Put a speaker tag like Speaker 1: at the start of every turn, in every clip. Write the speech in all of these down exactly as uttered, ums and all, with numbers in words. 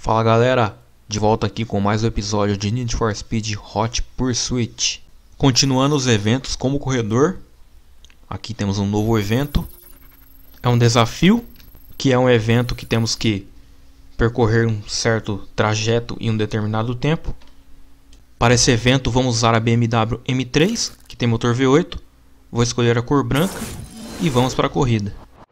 Speaker 1: Fala galera, de volta aqui com mais um episódio de Need for Speed Hot Pursuit. Continuando os eventos como corredor, aqui temos um novo evento. É um desafio, que é um evento que temos que percorrer um certo trajeto em um determinado tempo. Para esse evento vamos usar a B M W M três, que tem motor V oito. Vou escolher a cor branca e vamos para a corrida.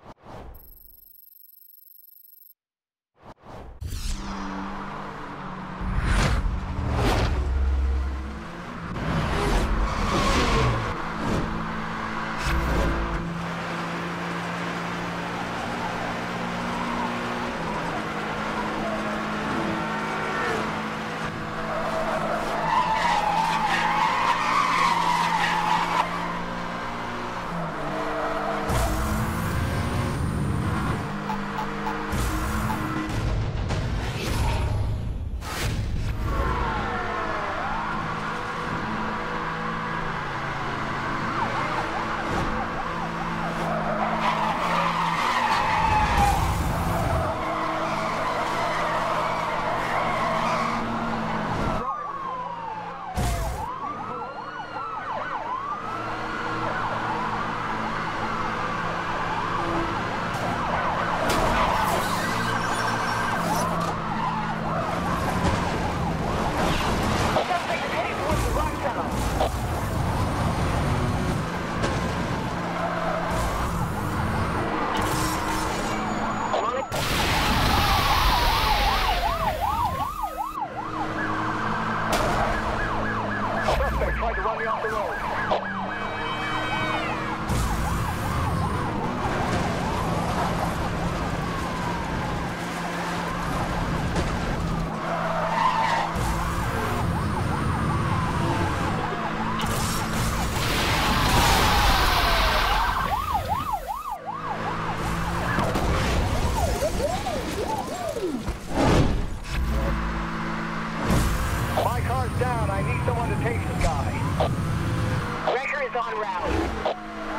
Speaker 2: Down, I need someone to take this guy. Wrecker is en route.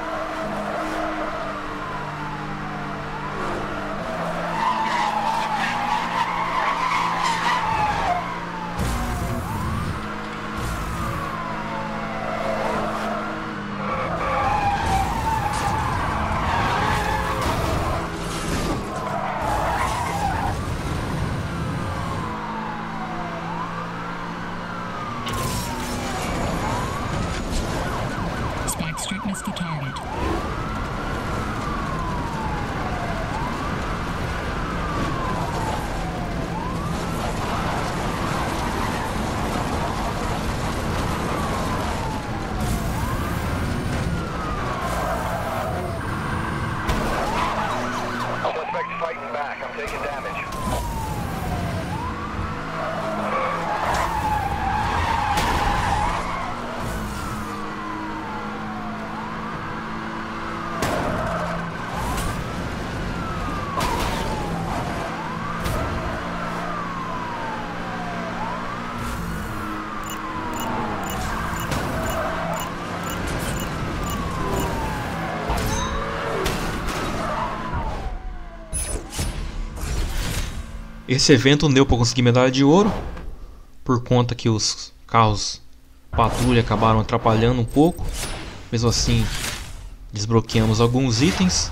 Speaker 3: Strip missed the target.
Speaker 2: Suspect's fighting back. I'm taking damage.
Speaker 1: Esse evento não deu para conseguir medalha de ouro, por conta que os carros patrulha acabaram atrapalhando um pouco. Mesmo assim, desbloqueamos alguns itens.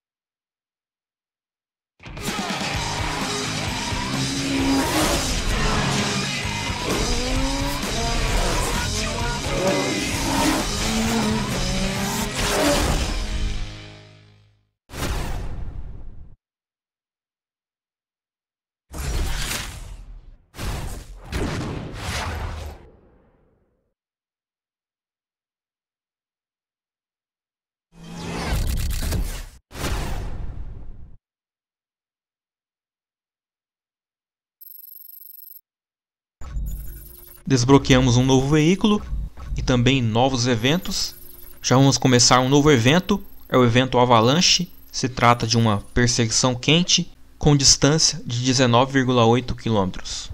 Speaker 1: Desbloqueamos um novo veículo e também novos eventos. Já vamos começar um novo evento, é o evento Avalanche. Se trata de uma perseguição quente com distância de dezenove vírgula oito quilômetros.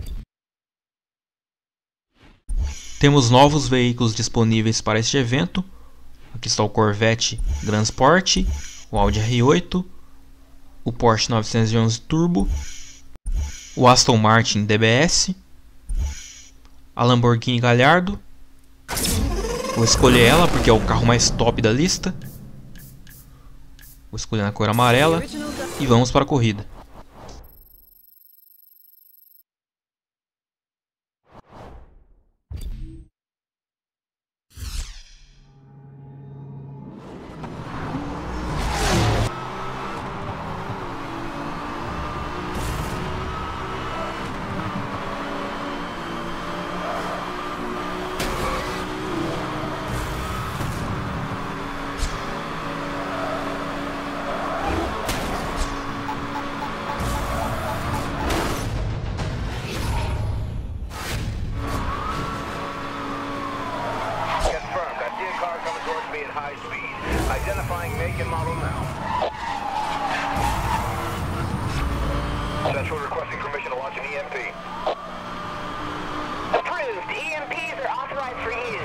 Speaker 1: Temos novos veículos disponíveis para este evento. Aqui está o Corvette Grand Sport, o Audi R oito, o Porsche novecentos e onze Turbo o Aston Martin D B S, a Lamborghini Gallardo. Vou escolher ela porque é o carro mais top da lista. Vou escolher na cor amarela e vamos para a corrida.
Speaker 2: High speed. Identifying make and model now. Central requesting permission to launch an E M P.
Speaker 4: Approved. E M Ps are authorized for use.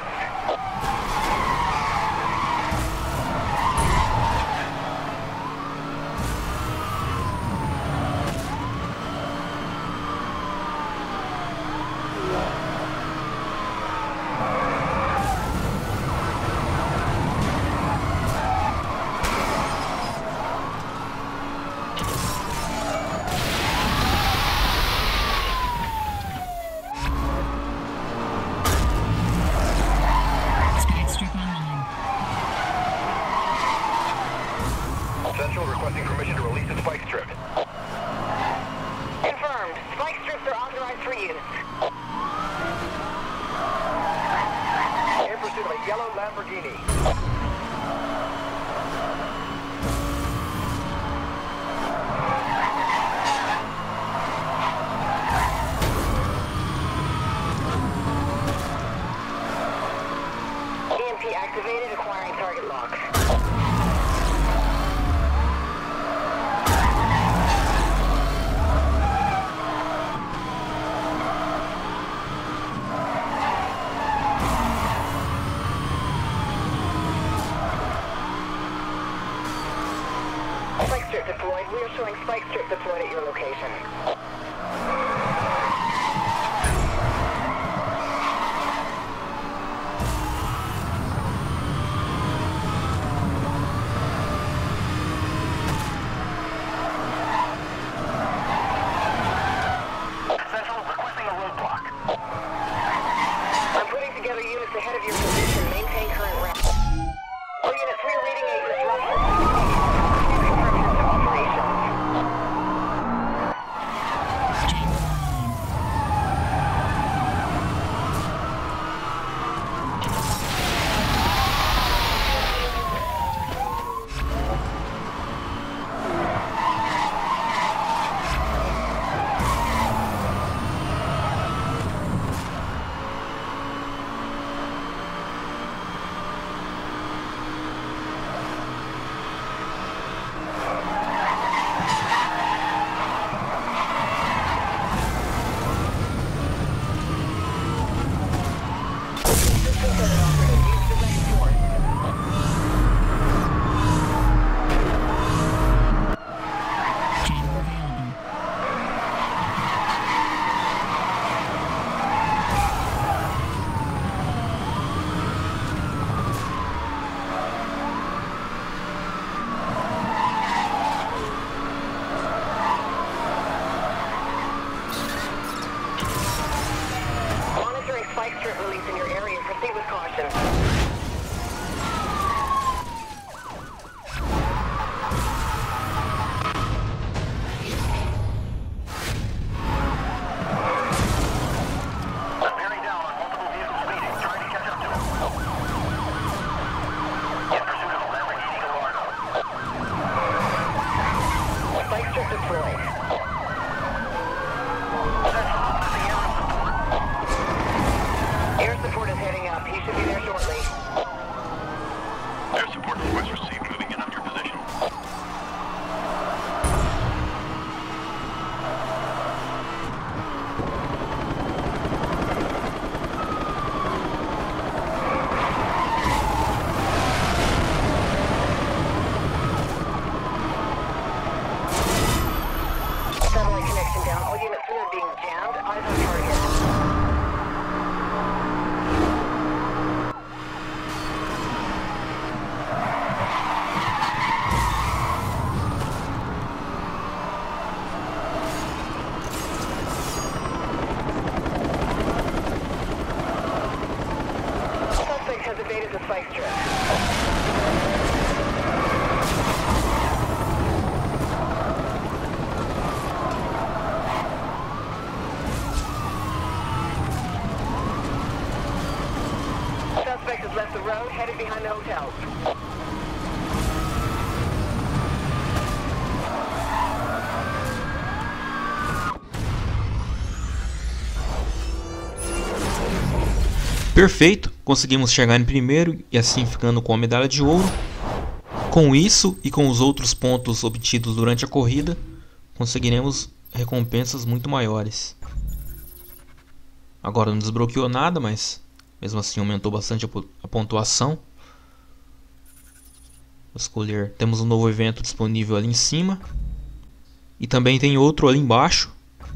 Speaker 2: Central requesting permission to release the spike strip.
Speaker 4: Confirmed. Spike strips are authorized for use.
Speaker 2: In pursuit of a yellow Lamborghini.
Speaker 4: E M P activated, acquiring target lock. Spike strip deployed. We are showing spike strip deployed at your location.
Speaker 2: Central requesting a roadblock.
Speaker 4: I'm putting together units ahead of your position. Maintain current route. All units, we are reading a disruption. Spike strip release in your area. Proceed with caution.
Speaker 2: Bearing down on multiple vehicles speeding, trying to catch up to them. In pursuit of a Lamborghini Gallardo.
Speaker 4: Spike strip deployed.
Speaker 2: Central requesting aerial support.
Speaker 4: Air support is heading up. He should be there shortly.
Speaker 2: Air support request received. Moving in on your position.
Speaker 4: Satellite connection down. All units, we are
Speaker 2: being jammed. Eyes on target. Suspect has evaded the spike strip. Suspect has left the road, headed behind the hotels.
Speaker 1: Perfeito, conseguimos chegar em primeiro e assim ficando com a medalha de ouro. Com isso e com os outros pontos obtidos durante a corrida, conseguiremos recompensas muito maiores. Agora não desbloqueou nada, mas mesmo assim aumentou bastante a pontuação. Vou escolher, temos um novo evento disponível ali em cima. E também tem outro ali embaixo.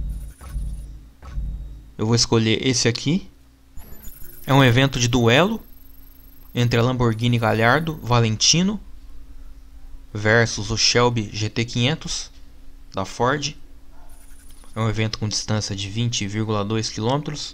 Speaker 1: Eu vou escolher esse aqui. É um evento de duelo entre a Lamborghini Gallardo Valentino versus o Shelby G T quinhentos da Ford. É um evento com distância de vinte vírgula dois quilômetros.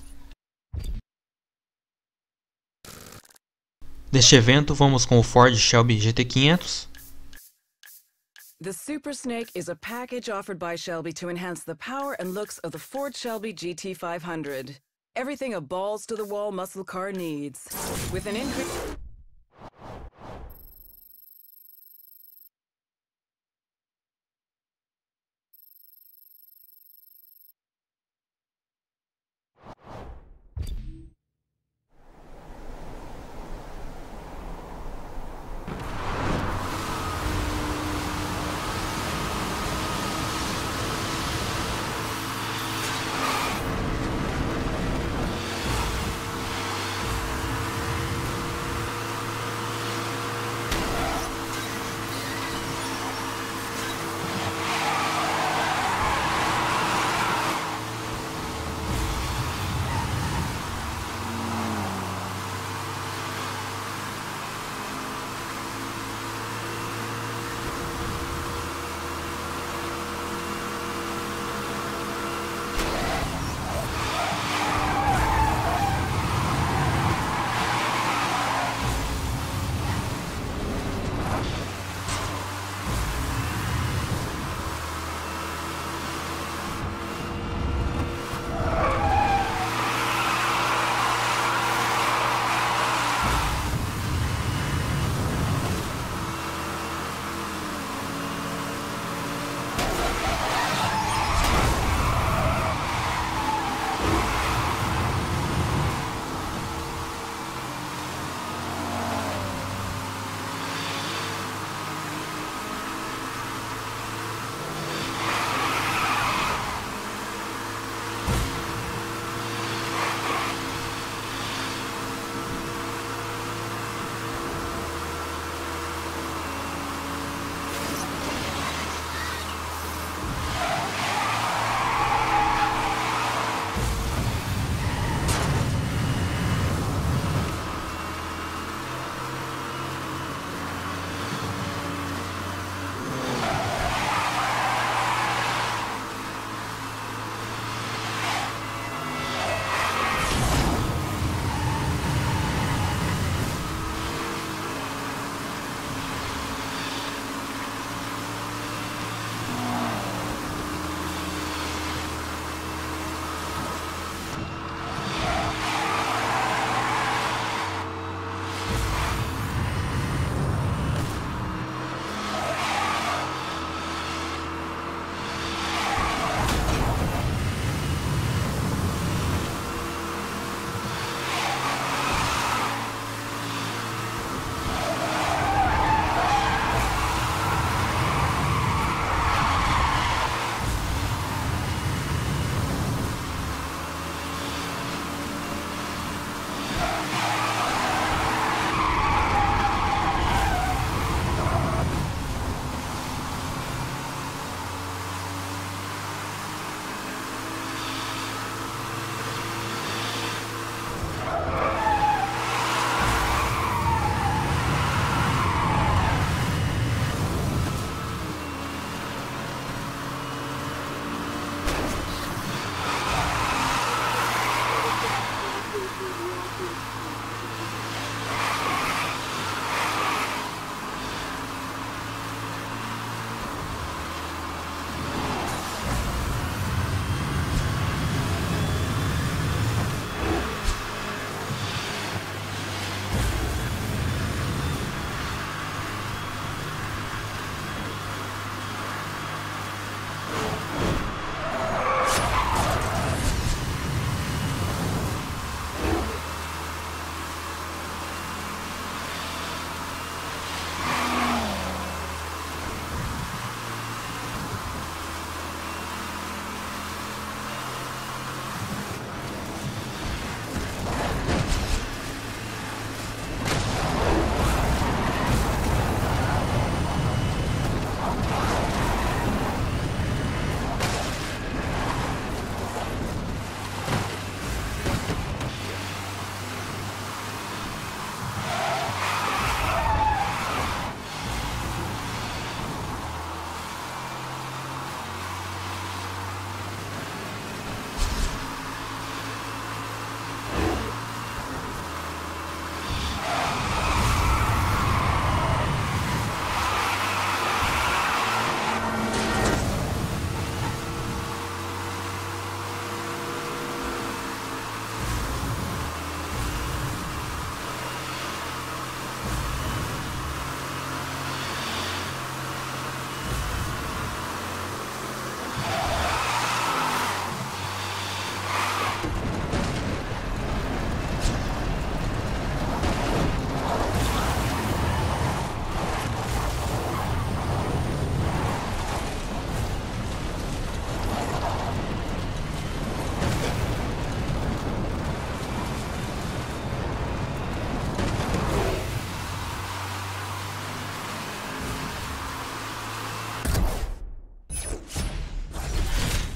Speaker 1: Neste evento vamos com o Ford Shelby G T quinhentos.
Speaker 5: The Super Snake is a package offered by Shelby to enhance the power and looks of the Ford Shelby G T five hundred. Everything a balls-to-the-wall muscle car needs. With an increase...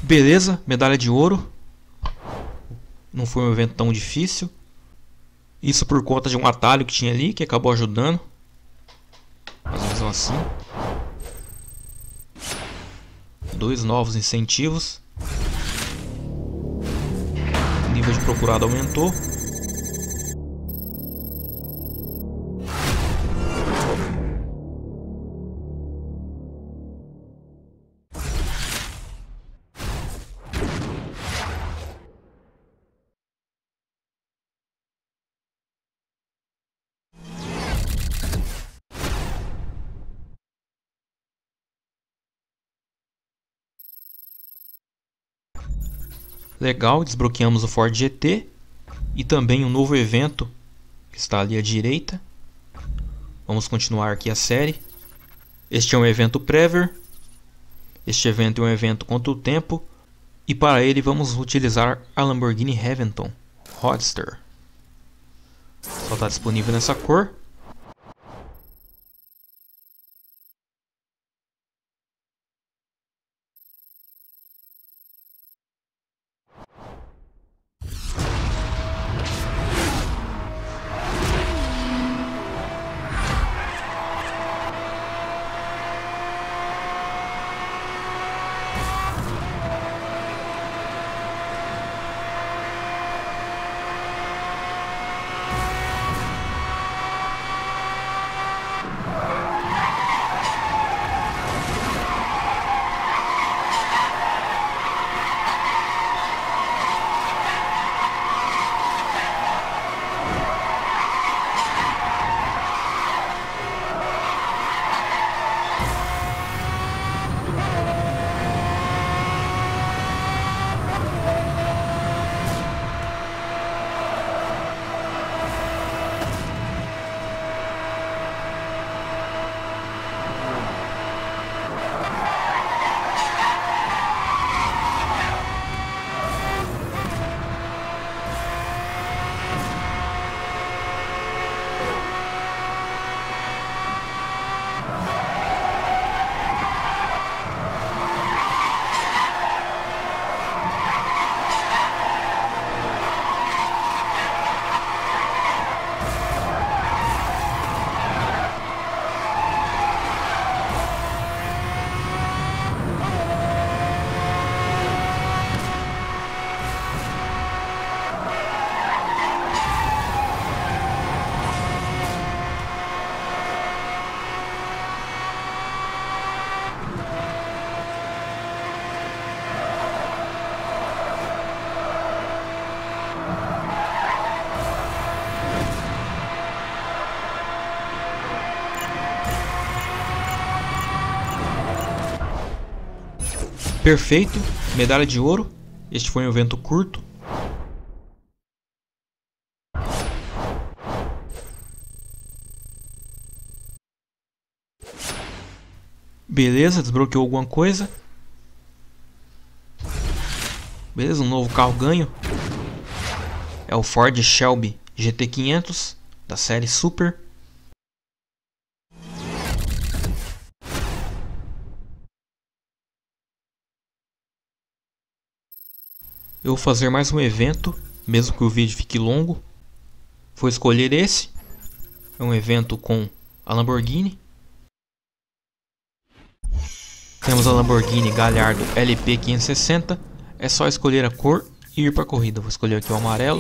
Speaker 1: Beleza, medalha de ouro. Não foi um evento tão difícil. Isso por conta de um atalho que tinha ali, que acabou ajudando. Mas mesmo assim. Dois novos incentivos. O nível de procurado aumentou. Legal, desbloqueamos o Ford G T e também um novo evento que está ali à direita. Vamos continuar aqui a série. Este é um evento Prever. Este evento é um evento contra o tempo e para ele vamos utilizar a Lamborghini Haventon Roadster. Só está disponível nessa cor. Perfeito, medalha de ouro. Este foi um evento curto. Beleza, desbloqueou alguma coisa. Beleza, um novo carro ganho. É o Ford Shelby G T quinhentos da série Super. Eu vou fazer mais um evento, mesmo que o vídeo fique longo. Vou escolher esse. É um evento com a Lamborghini. Temos a Lamborghini Gallardo L P quinhentos e sessenta. É só escolher a cor e ir para a corrida. Vou escolher aqui o amarelo.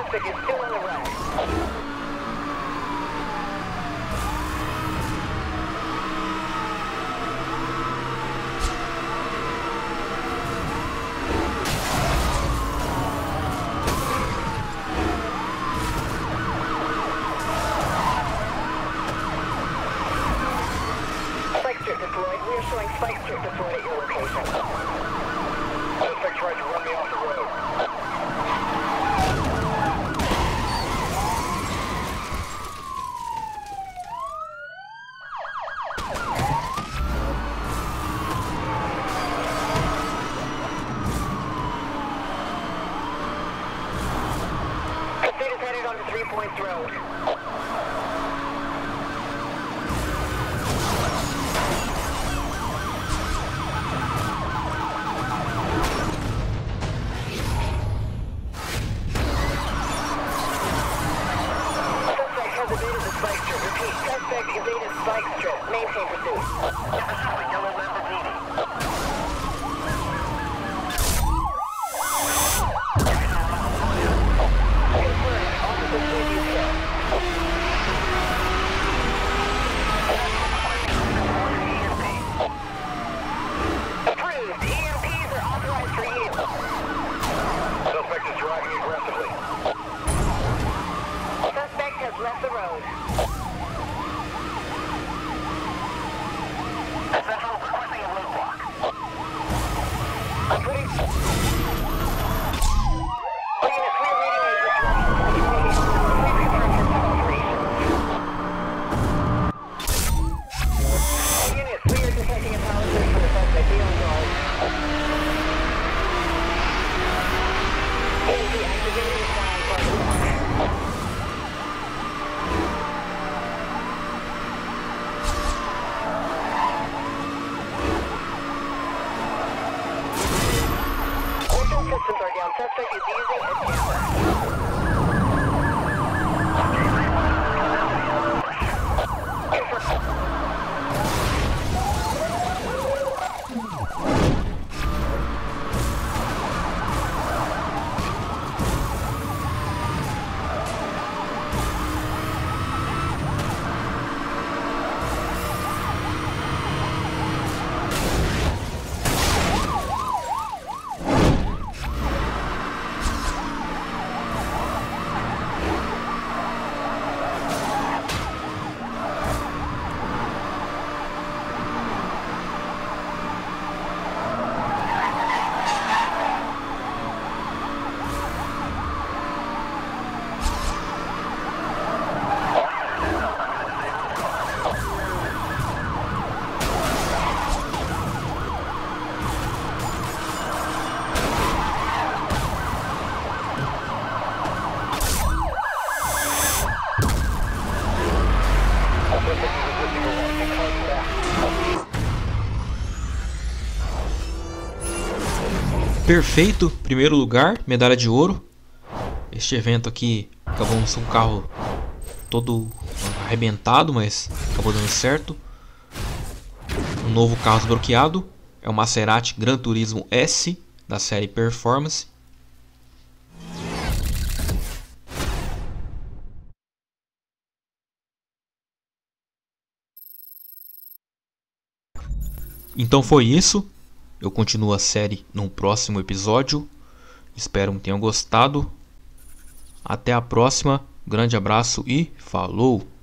Speaker 4: Suspect is still on the run. Spike strip deployed. We are showing spike strip deployed at your location.
Speaker 2: Suspect tried to run me off the road.
Speaker 4: Suspect is headed onto Three Points Road. Suspect has evaded the spike strip. Repeat, suspect evaded spike strip. Maintain pursuit.
Speaker 2: Yellow Lamborghini.
Speaker 4: Confirmed. Officer Sweet is here. Approved. E M Ps are authorized for use.
Speaker 2: Suspect is driving aggressively.
Speaker 4: Suspect has left the road.
Speaker 2: Central requesting a roadblock.
Speaker 4: I'm putting... All units, we are reading a disruption situation. Please confirm your operations. All units, we are detecting a power surge for the suspect. Be on guard. E M P activated. Sound for Orbital systems are down. Suspect is using a jammer.
Speaker 1: Perfeito, primeiro lugar, medalha de ouro. Este evento aqui acabou sendo um carro todo arrebentado, mas acabou dando certo. Um novo carro desbloqueado é o Maserati Gran Turismo S da série Performance. Então foi isso. Eu continuo a série num próximo episódio. Espero que tenham gostado. Até a próxima. Grande abraço e falou!